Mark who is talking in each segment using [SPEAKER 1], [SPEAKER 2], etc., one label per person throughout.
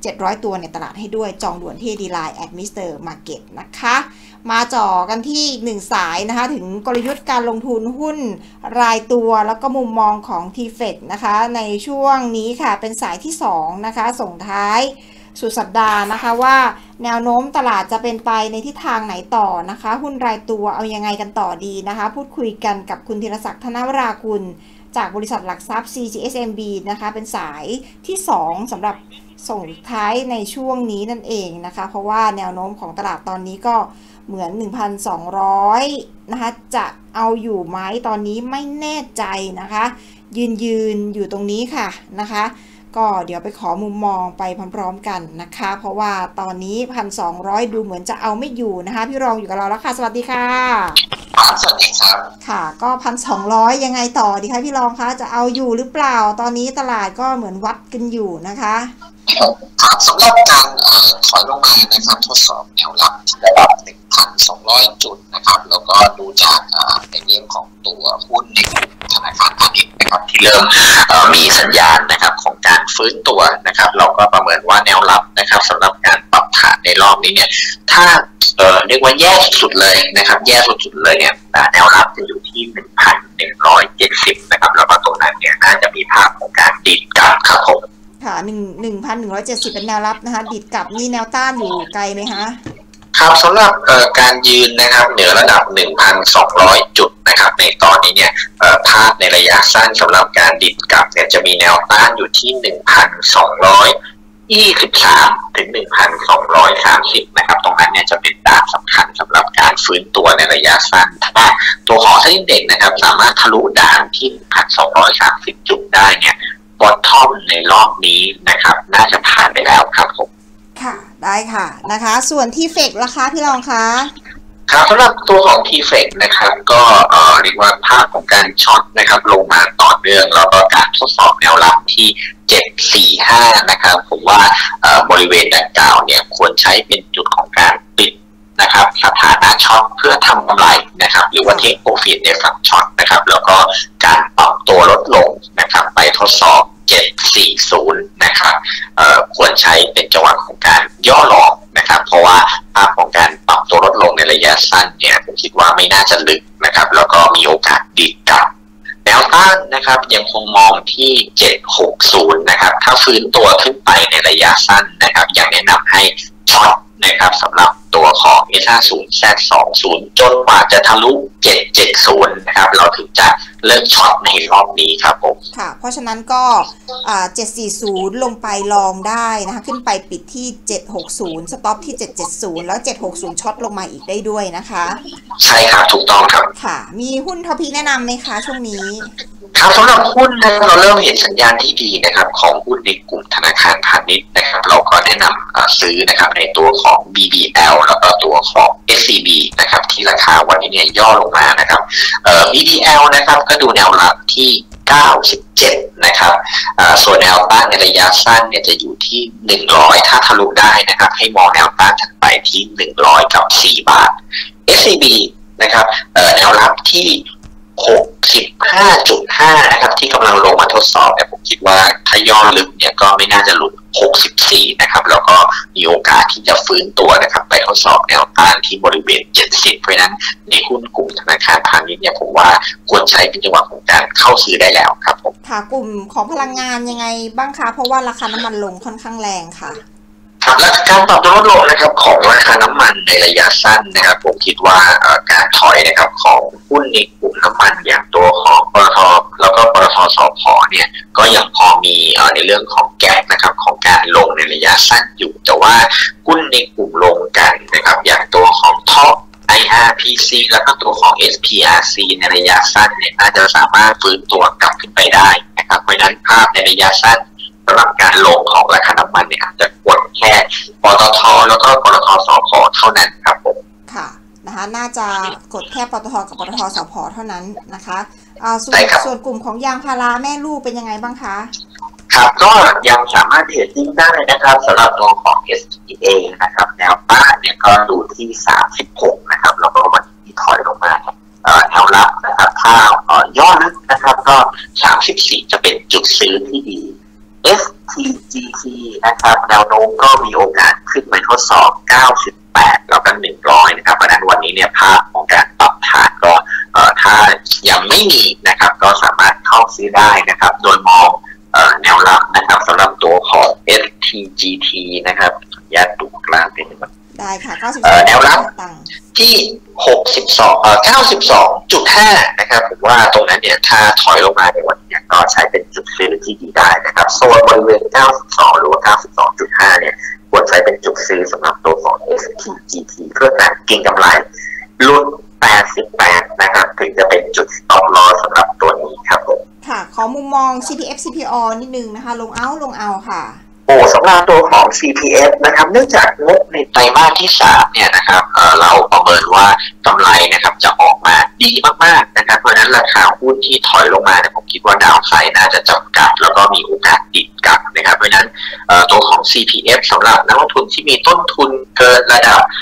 [SPEAKER 1] 700 ตัวในตลาดให้ด้วยจองด่วนที่ D-Line @Mr. Market นะคะมาจ่อกันที่1สายนะคะถึงกลยุทธ์การลงทุนหุ้นรายตัวแล้วก็มุมมองของ TFEC นะคะในช่วงนี้ค่ะเป็นสายที่2นะคะส่งท้ายสุดสัปดาห์นะคะว่าแนวโน้มตลาดจะเป็นไปในทิศทางไหนต่อนะคะหุ้นรายตัวเอายังไงกันต่อดีนะคะพูดคุยกันกับคุณธีรศักดิ์ธนวรากุลจากบริษัทหลักทรัพย์ CGSMB นะคะเป็นสายที่2สำหรับส่งท้ายในช่วงนี้นั่นเองนะคะเพราะว่าแนวโน้มของตลาดตอนนี้ก็เหมือน 1,200 นะคะจะเอาอยู่ไหมตอนนี้ไม่แน่ใจนะคะยืนอยู่ตรงนี้ค่ะนะคะก็เดี๋ยวไปขอมุมมองไปพร้อมๆกันนะคะเพราะว่าตอนนี้ 1,200 ดูเหมือนจะเอาไม่อยู่นะคะพี่รองอยู่กับเราแล้วค่ะสวัสดีค่ะ
[SPEAKER 2] สวัสดีครับ
[SPEAKER 1] ค่ะก็ 1,200 ยังไงต่อดีคะพี่รองคะจะเอาอยู่หรือเปล่าตอนนี้ตลาดก็เหมือนวัดกันอยู่นะคะ
[SPEAKER 2] ครับสำหรับการถอยลงมานะครับทดสอบแนวรับที่ระดับ 1,200 จุดนะครับแล้วก็ดูจากในเรื่องของตัวหุ้นในกลุ่มธนาคารพาณิชย์นะครับที่เริ่มมีสัญญาณนะครับของการฟื้นตัวนะครับเราก็ประเมินว่าแนวรับนะครับสำหรับการปรับฐานในรอบนี้เนี่ยถ้าเรียกว่าแย่สุดเลยนะครับแย่สุดเลยเนี่ยแนวรับจะอยู่ที่ 1,170 นะครับแล้วก็ตรงนั้นเนี่ยน่าจะมีภาพของการดิดกลับครับผม
[SPEAKER 1] ค่ะ1,170 เป็นแนวรับนะคะดิดกลับนี่แนวต้านอยู่ไกลไหมคะ
[SPEAKER 2] ครับสำหรับการยืนนะครับเหนือระดับ 1,200 จุดนะครับในตอนนี้เนี่ยภาพในระยะสั้นสำหรับการดิดกลับเนี่ยจะมีแนวต้านอยู่ที่ 1,223 ถึง 1,230 นะครับตรงนั้นเนี่ยจะเป็นด้านสำคัญสำหรับการฟื้นตัวในระยะสั้นถ้าตัวของเซ็นดิ้งเด็กนะครับสามารถทะลุด่านที่ 1,230 จุดได้เนี่ยบอททอมในรอบนี้นะครับน่าจะผ่านไปแล้วครับผม
[SPEAKER 1] ค่ะได้ค่ะนะคะส่วนที่เฟกราคาพี่รองคะ
[SPEAKER 2] ครับสำหรับตัวของ TFEC นะครับก็เรียกว่าภาพของการช็อตนะครับลงมาต่อเนื่องแล้วก็การทดสอบแนวรับที่ 745 นะครับผมว่าบริเวณดังกล่าวเนี่ยควรใช้เป็นจุดของการปิดนะครับสถานะช็อตเพื่อทำกำไรนะครับหรือว่าเทคโปรฟิตในฝั่งช็อตนะครับแล้วก็การปรับตัวลดลงนะครับไปทดสอบ740นะครับควรใช้เป็นจังหวะของการย่อลงนะครับเพราะว่าภาพของการปรับตัวลดลงในระยะสั้นเนี่ยผมคิดว่าไม่น่าจะลึกนะครับแล้วก็มีโอกาสดีดกลับแนวต้านนะครับยังคงมองที่760นะครับถ้าฟื้นตัวขึ้นไปในระยะสั้นนะครับยังแนะนำให้ช็อตนะครับสำหรับตัวของ S50 Z20 จนกว่าจะทะลุ770นะครับเราถึงจะเริ่มช็อตในรอบนี้ครับผม
[SPEAKER 1] ค่ะเพราะฉะนั้นก็740ลงไปลองได้นะคะขึ้นไปปิดที่760สต็อปที่770แล้ว760ช็อตลงมาอีกได้ด้วยนะคะ
[SPEAKER 2] ใช่ครับถูกต้องครับ
[SPEAKER 1] ค่ะมีหุ้นท็อปพิกแนะนำไหมคะช่วงนี้
[SPEAKER 2] ครับสำหรับหุ้นนะเราเริ่มเห็นสัญญาณที่ดีนะครับของหุ้นในกลุ่มธนาคารพาณิชย์นะครับเราก็แนะนำซื้อนะครับในตัวของ BBL แล้วก็ตัวของ SCB นะครับที่ราคาวันนี้เนี่ยย่อลงมานะครับ BBL นะครับก็ดูแนวรับที่97นะครับส่วนแนวต้านในระยะสั้นเนี่ยจะอยู่ที่100ถ้าทะลุได้นะครับให้มองแนวต้านถัดไปที่100กับ4 บาท SCB นะครับแนวรับที่65.5 นะครับที่กำลังลงมาทดสอบแต่ผมคิดว่าถ้าย่อลึกเนี่ยก็ไม่น่าจะหลุด64นะครับแล้วก็มีโอกาสที่จะฟื้นตัวนะครับไปทดสอบแนวต้านที่บริเวณ70เพราะฉะนั้นในหุ้นกลุ่มธนาคารพาณิชย์เนี่ยผมว่าควรใช้เป็นจังหวะของการเข้าซื้อได้แล้วครับผม
[SPEAKER 1] ค่ะกลุ่มของพลังงานยังไงบ้างคะเพราะว่าราคาน้ำมันลงค่อนข้างแรงค่ะ
[SPEAKER 2] ครับและการปรับตัวลดลงนะครับของราคาน้ำมันในระยะสั้นนะครับผมคิดว่าการถอยนะครับของหุ้นในกลุ่มน้ำมันอย่างตัวของปตท.แล้วก็ปตท.สผ.เนี่ยก็ยังพอมีในเรื่องของแก๊ปนะครับของการลงในระยะสั้นอยู่แต่ว่าหุ้นในกลุ่มลงกันนะครับอย่างตัวของท็อป IRPC แล้วก็ตัวของ SPRC ในระยะสั้นเนี่ยน่าจะสามารถฟื้นตัวกลับขึ้นไปได้นะครับเพราะฉะนั้นภาพในระยะสั้นสำหรับการลงของราคาน้ำมันเนี่ยอาจจะกดแค่ปตท.แล้วก็ปตท.สผ.เท่านั้นครับผม
[SPEAKER 1] ค่ะนะคะน่าจะกดแค่ปตท.กับปตท.สผ.เท่านั้นนะคะส่วนกลุ่มของยางพาราแม่ลูกเป็นยังไงบ้างคะ
[SPEAKER 2] ครับก็ยังสามารถเทรดดิ้งได้นะครับสำหรับตัวของ SPA นะครับแนวต้านเนี่ยก็ดูที่36นะครับแล้วก็วันนี้ถอยลงมาแนวรับนะครับถ้าย่อลึกนะครับก็34จะเป็นจุดซื้อที่ดี STGC นะครับแนวโน้มก็มีโอกาสขึ้นไปทดสอบ98แล้วก็100นะครับเพราะฉะนั้นวันนี้เนี่ยภาพของการปรับฐานก็ถ้ายังไม่มีนะครับก็สามารถเข้าซื้อได้นะครับโดยมองแนวรับนะครับสำหรับตัวของ STGT นะครับญาติดูกลางเป็น
[SPEAKER 1] ได้ค่ะ92
[SPEAKER 2] แนวรับที่92.5 นะครับผมว่าตรงนั้นเนี่ยถ้าถอยลงมาในวันนี้ก็ใช้เป็นจุดซื้อที่ดีได้นะครับโซนบริเวณ92หรือว่า92.5เนี่ยควรใช้เป็นจุดซื้อสำหรับตัวของ STGT เพื่อการเก็งกำไรรุ่น88นะครับถึงจะเป็นจุด stop loss สำหรับตัวนี้ครับผม
[SPEAKER 1] ค่ะขอมุมมอง CPF CPO นิดนึงนะคะลงเอาค่ะ
[SPEAKER 2] สำหรับตัวของ CPF นะครับเนื่องจากงบในไตรมาสที่3เนี่ยนะครับเราประเมินว่ากำไรนะครับจะออกมาดีมากๆนะครับเพราะฉะนั้นราคาหุ้นที่ถอยลงมาเนี่ยผมคิดว่าดาวไซด์น่าจะจำกัดแล้วก็มีโอกาสดิดกลับนะครับเพราะฉะนั้นตัวของ CPF สำหรับนักลงทุนที่มีต้นทุนเกินระดับ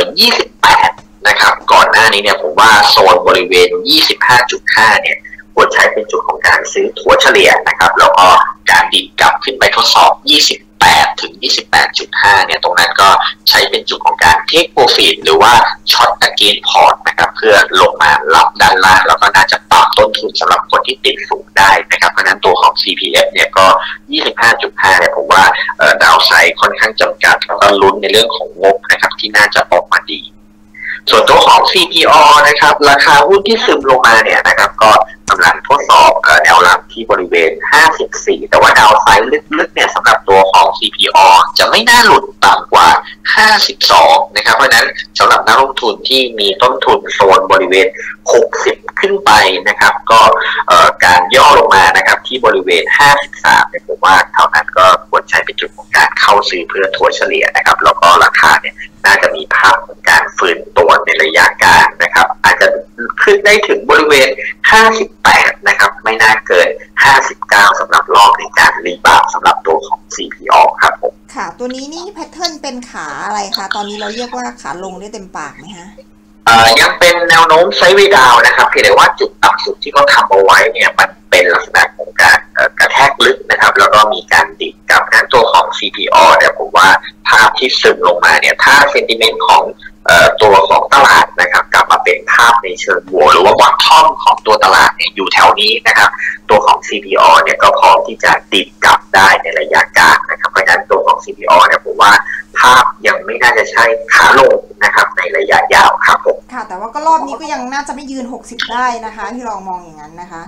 [SPEAKER 2] 28นะครับก่อนหน้านี้เนี่ยผมว่าโซนบริเวณ 25.5 เนี่ยควรใช้เป็นจุดของการซื้อถัวเฉลี่ยนะครับแล้วก็การดิดกลับขึ้นไปทดสอบ28ถึง 28.5 เนี่ยตรงนั้นก็ใช้เป็นจุดของการ take profit หรือว่า short again port นะครับเพื่อลงมารับด้านล่างแล้วก็น่าจะปรับต้นทุนสำหรับคนที่ติดสูงได้นะครับเพราะนั้นตัวของ CPF เนี่ยก็ 25.5 เนี่ยผมว่าดาวไซด์ค่อนข้างจำกัดแล้วก็ลุ้นในเรื่องของงบนะครับที่น่าจะออกมาดีส่วนตัวของ CPO นะครับราคาหุ้นที่ซึมลงมาเนี่ยนะครับก็กำลังทดสอบแนวรับที่บริเวณ54แต่ว่าดาวไซด์ลึกๆเนี่ยสำหรับตัวของ CPO จะไม่น่าหลุดต่ำกว่า52นะครับเพราะฉะนั้นสำหรับนักลงทุนที่มีต้นทุนโซนบริเวณ60ขึ้นไปนะครับก็การย่อลงมานะครับที่บริเวณ53เนี่ยผมว่าเท่านั้นก็ควรใช้เป็นจุดของการเข้าซื้อเพื่อถัวเฉลี่ยนะครับแล้วก็ราคาเนี่ยน่าจะมีภาพของการฟื้นตัวในระยะกลางนะครับอาจจะขึ้นได้ถึงบริเวณ58นะครับไม่น่าเกิน59สำหรับรอบในการรีบาวสำหรับตัวของ CPO ครับผม
[SPEAKER 1] ค่ะตัวนี้นี่แพทเทิร์นเป็นขาอะไรคะตอนนี้เราเรียกว่าขาลงได้เต็มปากไหมฮะ
[SPEAKER 2] ยังเป็นแนวโน้มไซด์เวย์ดาวนะครับเพียงแต่ว่าจุดต่ำสุดที่เขาทำเอาไว้เนี่ยมันเป็นลักษณะของการกระแทกลึกนะครับแล้วก็มีการดิดกับนั้นตัวของ CPO เนี่ยผมว่าภาพที่ซึมลงมาเนี่ยถ้าเซนติเมนต์ของตัวของตลาดนะครับกลับมาเป็นภาพในเชิงบวกหรือว่าบอททอมของตัวตลาดเนี่ยอยู่แถวนี้นะครับตัวของ CPO เนี่ยก็พร้อมที่จะดิดกลับได้ในระยะกลางนะครับเพราะฉะนั้นตัวของ CPO เนี่ยผมว่าภาพยังไม่น่าจะใช่ขาลงนะครับในระยะยาวครับผม
[SPEAKER 1] ค่ะแต่ว่าก็รอบนี้ก็ยังน่าจะไม่ยืน60ได้นะคะที่ลองมองอย่างนั้นนะคะ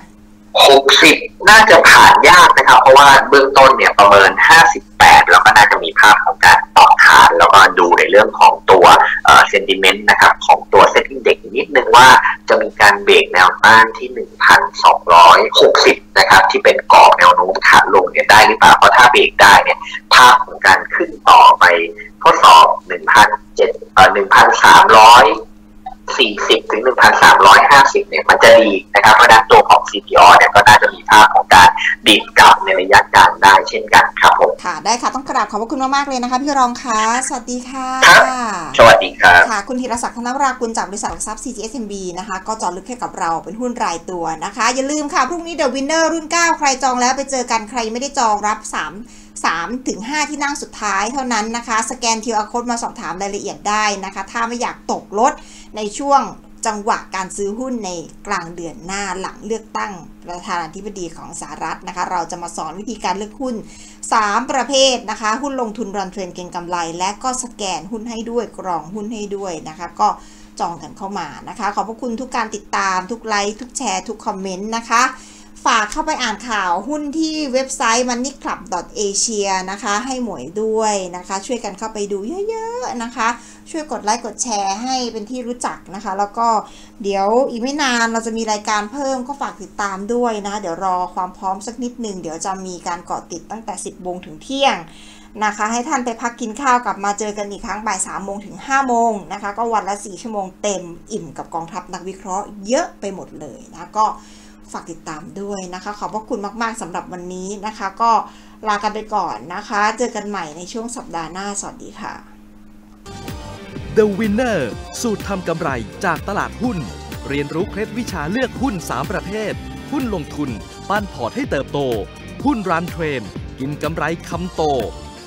[SPEAKER 2] 60น่าจะผ่านยากนะครับเพราะว่าเบื้องต้นเนี่ยประเมิน58แล้วก็น่าจะมีภาพของการต่อฐานแล้วก็ดูในเรื่องของตัวเซนติเมนต์นะครับของตัวเซ็ตอินเด็กซ์นิดนึงว่าจะมีการเบรกแนวต้านที่ 1,260 นะครับที่เป็นกรอบแนวโน้มขาลงเนี่ยได้หรือเปล่าเพราะถ้าเบรกได้เนี่ยภาพของการขึ้นต่อไปทดสอบ 1,340 ถึง 1,350 เนี่ยมันจะดีนะครับเพราะนั้นตัวของ CPO เนี่ยก็น่าจะมีภาพของการดิดกลับในระยะกลางได้เช่นกันครับผม
[SPEAKER 1] ค่ะได้ค่ะต้องกราบขอบพระคุณมากๆเลยนะคะพี่รองคะสวัสดีค่ะ
[SPEAKER 2] สวัสดีครับ
[SPEAKER 1] ค่ะคุณธีรศักดิ์ธนวรากุลจากบริษัทหลักทรัพย์ CGSMB นะคะก็จอดลึกให้กับเราเป็นหุ้นรายตัวนะคะอย่าลืมค่ะพรุ่งนี้ The Winner รุ่น 9 ใครจองแล้วไปเจอกันใครไม่ได้จองรับ3 ถึง 5 ที่นั่งสุดท้ายเท่านั้นนะคะสแกน QR Code มาสอบถามรายละเอียดได้นะคะถ้าไม่อยากตกรถในช่วงจังหวะการซื้อหุ้นในกลางเดือนหน้าหลังเลือกตั้งประธานาธิบดีของสหรัฐนะคะเราจะมาสอนวิธีการเลือกหุ้น3ประเภทนะคะหุ้นลงทุนรันเทรนเก็งกำไรและก็สแกนหุ้นให้ด้วยกรองหุ้นให้ด้วยนะคะก็จองกันเข้ามานะคะขอบพระคุณทุกการติดตามทุกไลค์ทุกแชร์ทุกคอมเมนต์นะคะฝากเข้าไปอ่านข่าวหุ้นที่เว็บไซต์ moneyclub.asia นะคะให้หมวยด้วยนะคะช่วยกันเข้าไปดูเยอะๆนะคะช่วยกดไลค์กดแชร์ให้เป็นที่รู้จักนะคะแล้วก็เดี๋ยวอีกไม่นานเราจะมีรายการเพิ่มก็ฝากติดตามด้วยนะเดี๋ยวรอความพร้อมสักนิดนึงเดี๋ยวจะมีการเกาะติดตั้งแต่ 10 โมงถึงเที่ยงนะคะให้ท่านไปพักกินข้าวกลับมาเจอกันอีกครั้งบ่าย 3 โมงถึง 5 โมงนะคะก็วันละ 4 ชั่วโมงเต็มอิ่มกับกองทัพนักวิเคราะห์เยอะไปหมดเลยนะก็ฝากติดตามด้วยนะคะขอบพระคุณมากๆสำหรับวันนี้นะคะก็ลากันไปก่อนนะคะเจอกันใหม่ในช่วงสัปดาห์หน้าสวัสดีค่ะ
[SPEAKER 3] The Winner สูตรทำกำไรจากตลาดหุ้นเรียนรู้เคล็ดวิชาเลือกหุ้น3ประเภทหุ้นลงทุนปั้นพอร์ตให้เติบโตหุ้นรันเทรนกินกำไรคำโต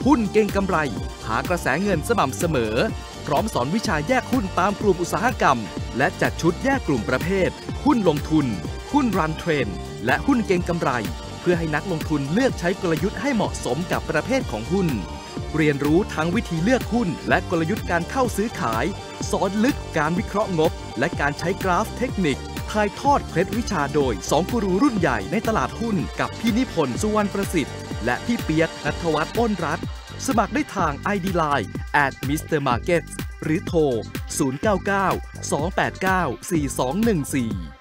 [SPEAKER 3] หุ้นเก่งกำไรหากระแสเงินสม่ำเสมอพร้อมสอนวิชาแยกหุ้นตามกลุ่มอุตสาหกรรมและจัดชุดแยกกลุ่มประเภทหุ้นลงทุนหุ้นรันเทรนและหุ้นเก่งกำไรเพื่อให้นักลงทุนเลือกใช้กลยุทธ์ให้เหมาะสมกับประเภทของหุ้นเรียนรู้ทั้งวิธีเลือกหุ้นและกลยุทธ์การเข้าซื้อขายสอนลึกการวิเคราะห์งบและการใช้กราฟเทคนิคถ่ายทอดเคล็ดวิชาโดย2กูรูรุ่นใหญ่ในตลาดหุ้นกับพี่นิพนธ์สุวรรณประสิทธิ์และพี่เปียกณัฐวัฒน์อ้นรัตน์สมัครได้ทาง ID Line @mrmarkets หรือโทร 099 289 4214